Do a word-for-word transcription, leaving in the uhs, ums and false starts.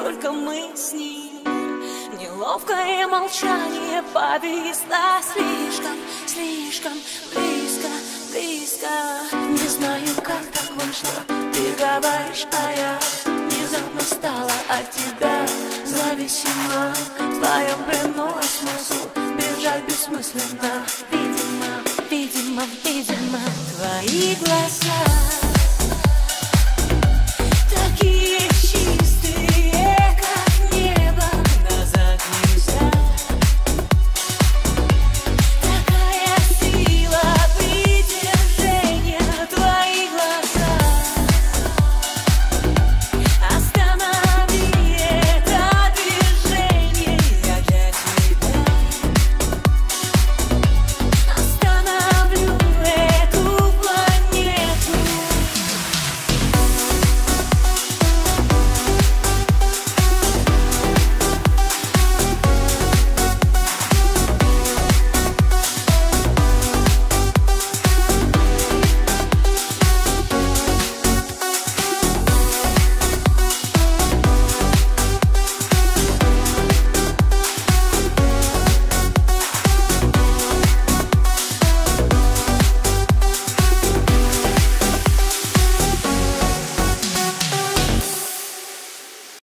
только мы с ним. Неловкое молчание повисло слишком, слишком близко, близко. Не знаю, как так вышло, ты говоришь, а я внезапно стала от тебя зависима. В твоем плену смысл бежать бессмысленно. Видимо, видимо, видимо, твои глаза